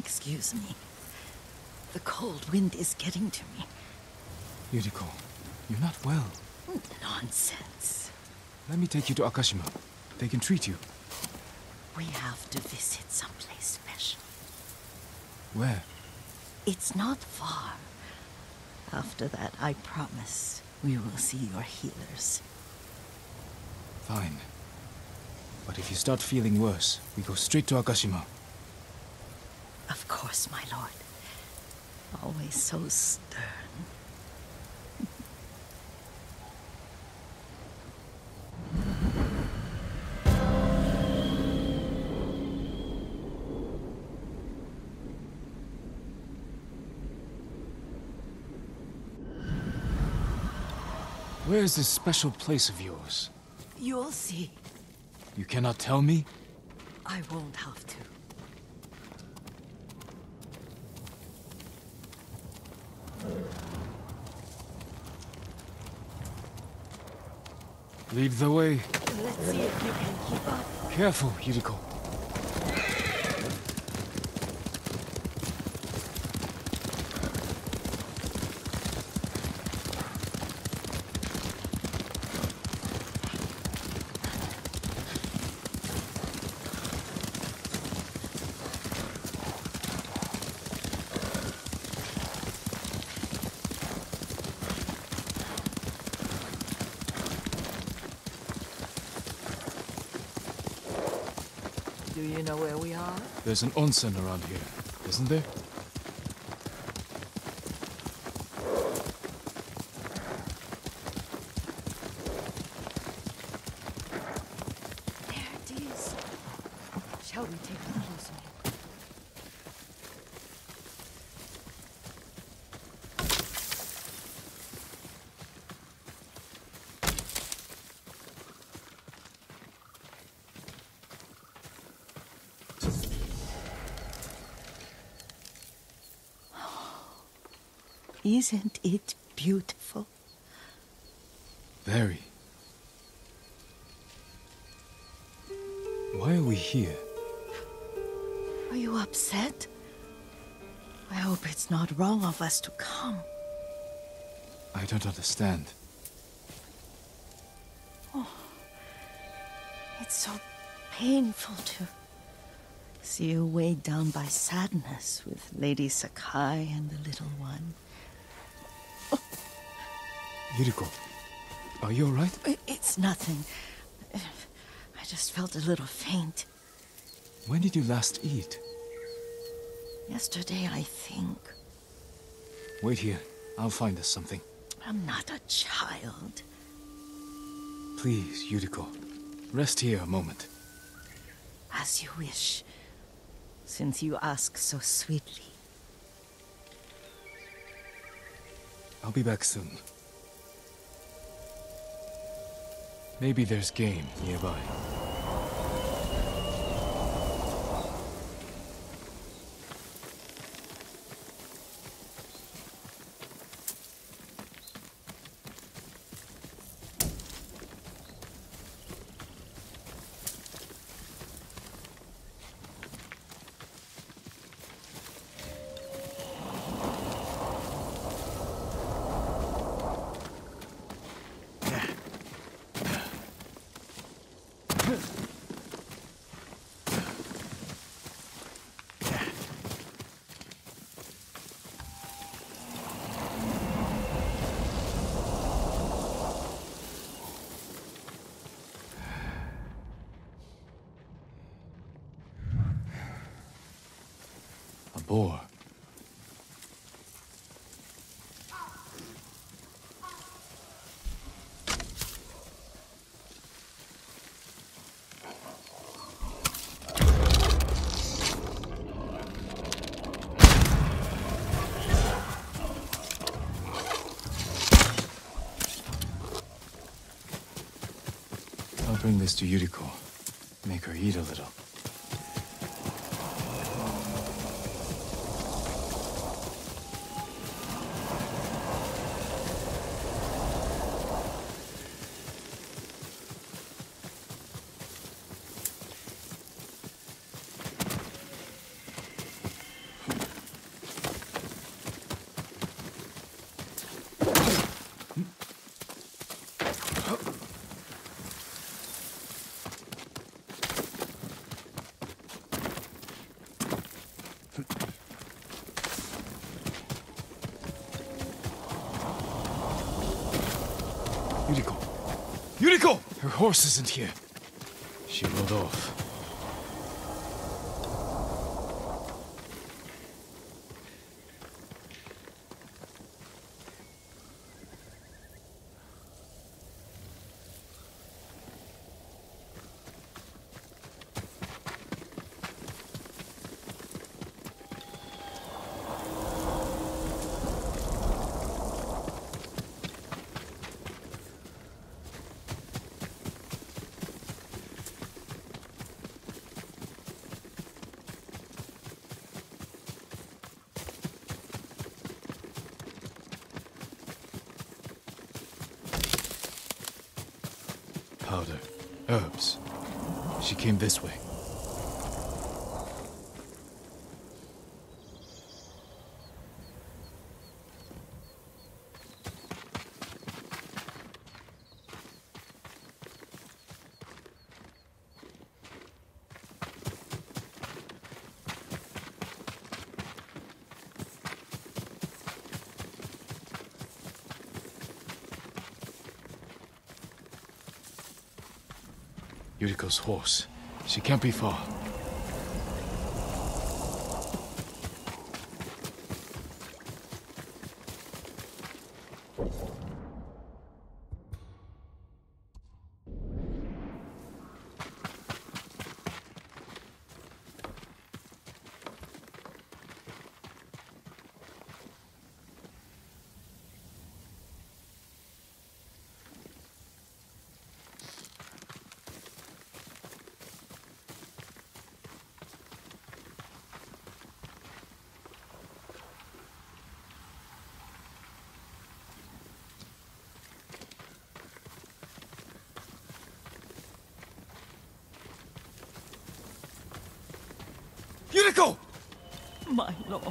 Excuse me. The cold wind is getting to me. Yuriko, you're not well. Nonsense. Let me take you to Akashima. They can treat you. We have to visit someplace special. Where? It's not far. After that, I promise we will see your healers. Fine. But if you start feeling worse, we go straight to Akashima. Of course, my lord. Always so stern. Where is this special place of yours? You'll see. You cannot tell me? I won't have to. Lead the way. Let's see if you can keep up. Careful, Yuriko. Do you know where we are? There's an onsen around here, isn't there? There it is. Shall we take a closer look? Isn't it beautiful? Very. Why are we here? Are you upset? I hope it's not wrong of us to come. I don't understand. It's so painful to see you weighed down by sadness with Lady Sakai and the little one. Yuriko, are you alright? It's nothing. I just felt a little faint. When did you last eat? Yesterday, I think. Wait here. I'll find us something. I'm not a child. Please, Yuriko. Rest here a moment. As you wish, since you ask so sweetly. I'll be back soon. Maybe there's game nearby. Boar. I'll bring this to Yuriko. Make her eat a little. Yuriko! Yuriko! Her horse isn't here. She rode off. Powder. Herbs. She came this way. Yuriko's horse. She can't be far. Yuriko! My lord.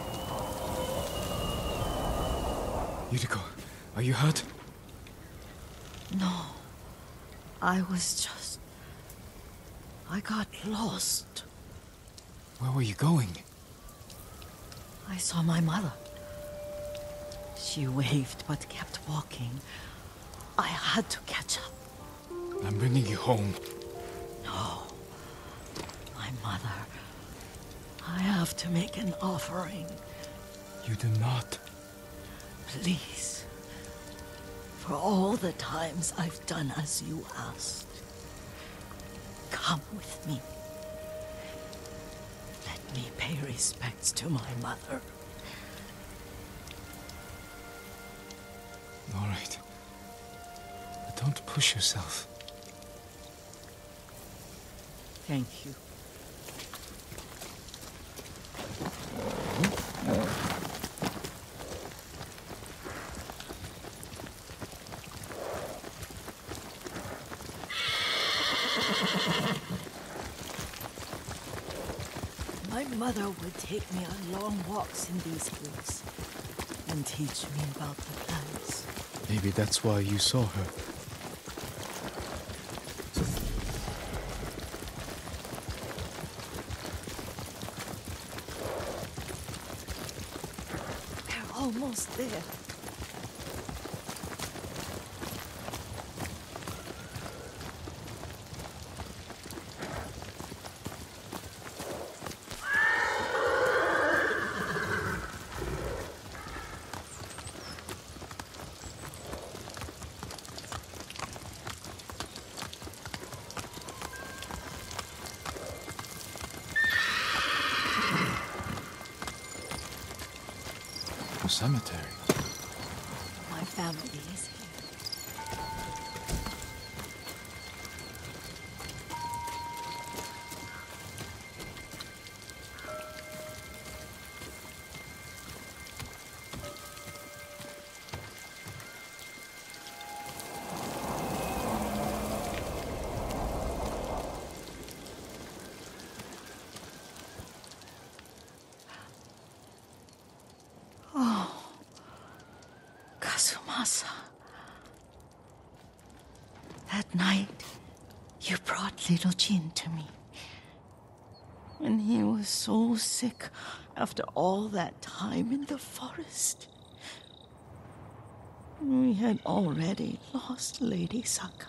Yuriko, are you hurt? No. I got lost. Where were you going? I saw my mother. She waved but kept walking. I had to catch up. I'm bringing you home. No. My mother. I have to make an offering. You do not. Please. For all the times I've done as you asked. Come with me. Let me pay respects to my mother. All right. But don't push yourself. Thank you. My mother would take me on long walks in these woods and teach me about the plants. Maybe that's why you saw her. We're almost there. Cemetery. My family is here. That night, you brought little Jin to me. When he was so sick after all that time in the forest. We had already lost Lady Sakai.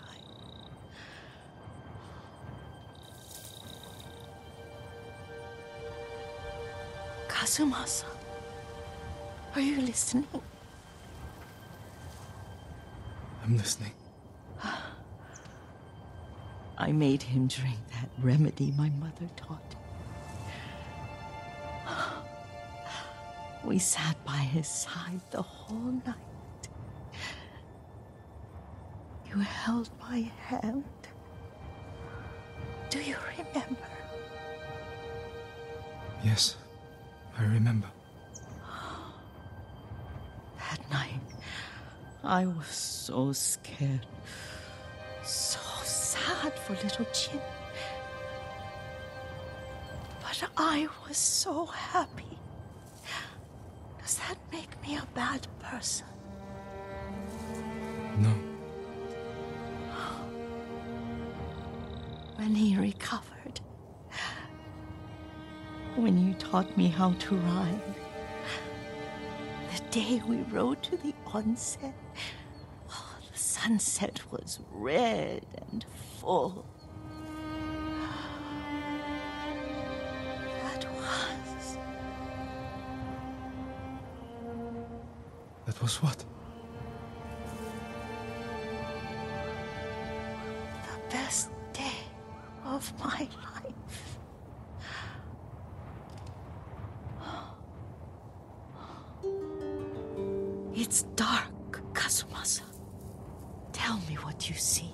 Kazumasa, are you listening? I'm listening. I made him drink that remedy my mother taught. We sat by his side the whole night. You held my hand. Do you remember? Yes, I remember. That night, I was so scared. So sad for little Jin. But I was so happy. Does that make me a bad person? No. When he recovered, when you taught me how to ride, the day we rode to the onsen, oh, the sunset was red and full. That was what? The best day of my life. It's dark, Kazumasa. Tell me what you see.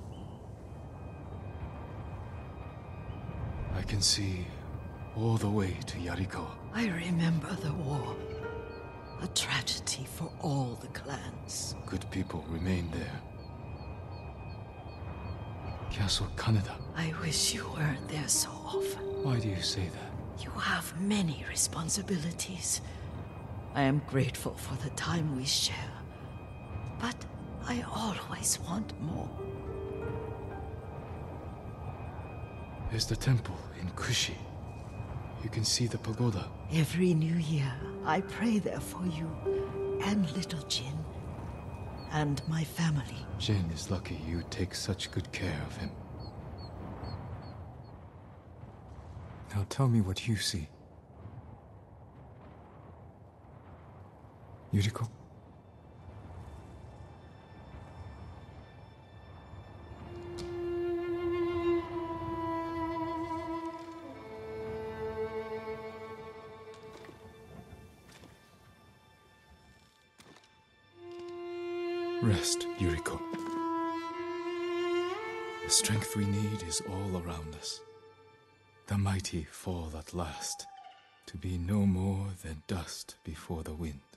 I can see all the way to Yarikawa. I remember the war. A tragedy for all the clans. Good people remain there. Castle Kaneda. I wish you weren't there so often. Why do you say that? You have many responsibilities. I am grateful for the time we share. But I always want more. There's the temple in Kushi. You can see the pagoda. Every new year, I pray there for you and little Jin and my family. Jin is lucky you take such good care of him. Now tell me what you see. Yuriko? Rest, Yuriko. The strength we need is all around us. The mighty fall at last, to be no more than dust before the wind.